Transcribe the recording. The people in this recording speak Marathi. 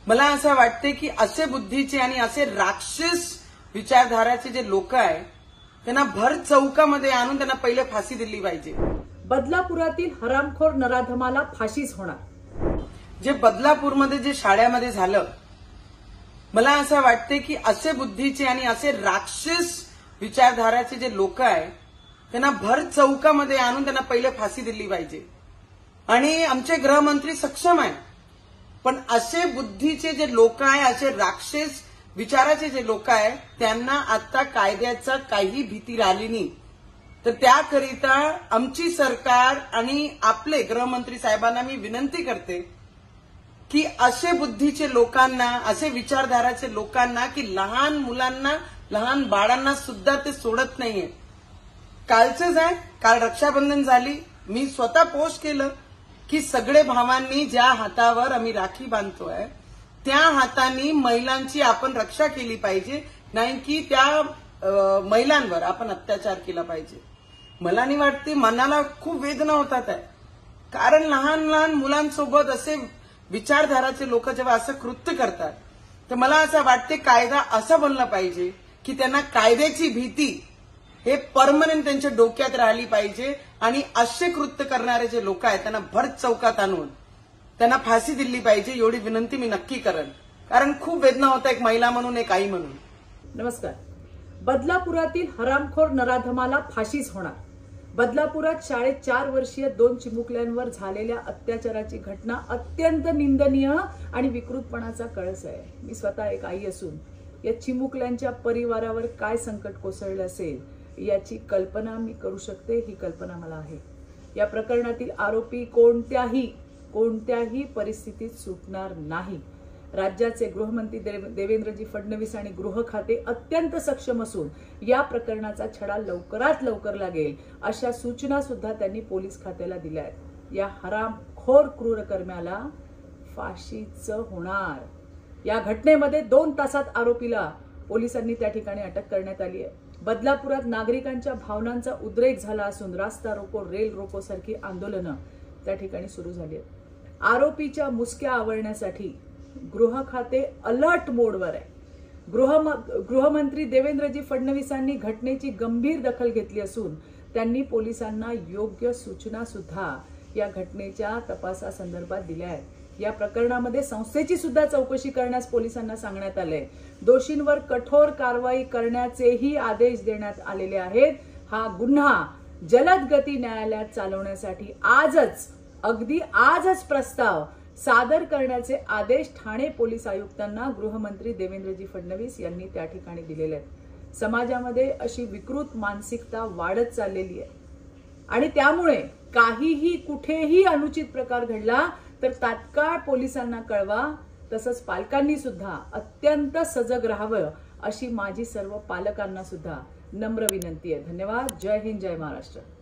मला असं वाटते की असे बुद्धीचे आणि असे राक्षस विचारधाराचे जे लोक आहे त्यांना भर चौकामध्ये आणून त्यांना पहिले फाशी दिली पाहिजे। बदलापुरातील हरामखोर नराधमाला फाशीच होणार। जे बदलापूरमध्ये जे शाळेमध्ये झालं, मला असं वाटते की असे बुद्धीचे आणि असे राक्षस विचारधाराचे जे लोक आहे त्यांना भर चौकामध्ये आणून त्यांना पहिले फाशी दिली पाहिजे। आणि आमचे गृहमंत्री सक्षम आहे, पण असे बुद्धीचे जे लोक आहे, असे राक्षस विचाराचे जे लोक आहे त्यांना आता कायद्याचा काही भीती राहिली नाही। तर त्याकरिता आमची सरकार आणि आपले गृहमंत्री साहेबांना मी विनंती करते की असे बुद्धीचे लोकांना, असे विचारधाराचे लोकांना की लहान मुलांना, लहान बाळांना सुद्धा ते सोडत नाहीये। कालचंच आहे, काल रक्षाबंधन झाली, मी स्वतः पोस्ट केलं की सगळे भावांनी ज्या हातावर आम्ही राखी बांधतोय त्या हातांनी महिलांची आपण रक्षा केली पाहिजे, नाही की त्या महिलांवर आपण अत्याचार केला पाहिजे। मला नाही वाटते, मनाला खूप वेदना होतात आहे, कारण लहान लहान मुलांसोबत असे विचारधाराचे लोक जेव्हा असं कृत्य करतात तर मला असं वाटते कायदा असा बनला पाहिजे की त्यांना कायद्याची भीती हे परमनंट त्यांच्या डोक्यात राहिली पाहिजे आणि असे कृत्य करणारे जे लोक आहेत त्यांना भर चौकात आणून त्यांना फाशी दिली पाहिजे, एवढी विनंती मी नक्की करेन, कारण खूप वेदना होता एक महिला म्हणून, एक आई म्हणून। नमस्कार। बदलापुरातील हरामखोर नराधमाला फाशीच होणार। बदलापुरात शाळेत 4 वर्षीय 2 चिमुकल्यांवर झालेल्या अत्याचाराची घटना अत्यंत निंदनीय आणि विकृतपणाचा कळस आहे। मी स्वतः एक आई असून या चिमुकल्यांच्या परिवारावर काय संकट कोसळलं असेल याची कल्पना मी करू शकते, ही कल्पना मला आहे। या प्रकरणातील आरोपी कोणत्याही परिस्थितीत सुटणार नाही। राज्याचे गृहमंत्री देवेंद्रजी फडणवीस आणि गृह खाते अत्यंत सक्षम असून या प्रकरणाचा छडा लवकरात लवकर लागेल अशा सूचना सुद्धा त्यांनी पोलीस खात्याला दिल्या आहेत। या हरामखोर क्रूरकर्म्याला फाशीच होणार। या घटनेमध्ये 2 तासात आरोपीला पोलिसांनी त्या ठिकाणी अटक करण्यात आली आहे। बदलापुरात नागरिकांच्या भावनांचा उद्रेक झाला असून रास्ता रोको, रेल रोको सारखी आंदोलनं त्या ठिकाणी सुरू झाली आहेत। आरोपीच्या मुसक्या आवळण्यासाठी गृह खाते अलर्ट मोडवर आहे। गृहमंत्री देवेंद्रजी फडणवीसांनी घटनेची गंभीर दखल घेतली असून त्यांनी पोलिसांना योग्य सूचना सुद्धा या घटनेच्या तपासासंदर्भात दिल्या आहेत। या प्रकरणामध्ये संस्थेची सुद्धा चौकशी करण्यास पोलिसांना सांगण्यात आले। दोषींवर कठोर कारवाई करण्याचेही आदेश देण्यात आलेले आहेत। हा गुन्हा जलद गती न्यायालयात चालवण्यासाठी अगदी आजच प्रस्ताव सादर करण्याचे आदेश ठाणे पोलीस आयुक्तांना गृहमंत्री देवेंद्रजी फडणवीस यांनी त्या ठिकाणी दिलेले आहेत। समाजामध्ये अशी विकृत मानसिकता वाढत चाललेली आहे आणि त्यामुळे काहीही कुठेही अनुचित प्रकार घडला तर तात्काळ पोलिसांना कळवा, तसंच पालकांनी सुद्धा अत्यंत सजग राहावं अशी माझी सर्व पालकांना सुद्धा नम्र विनंती आहे। धन्यवाद। जय हिंद, जय महाराष्ट्र।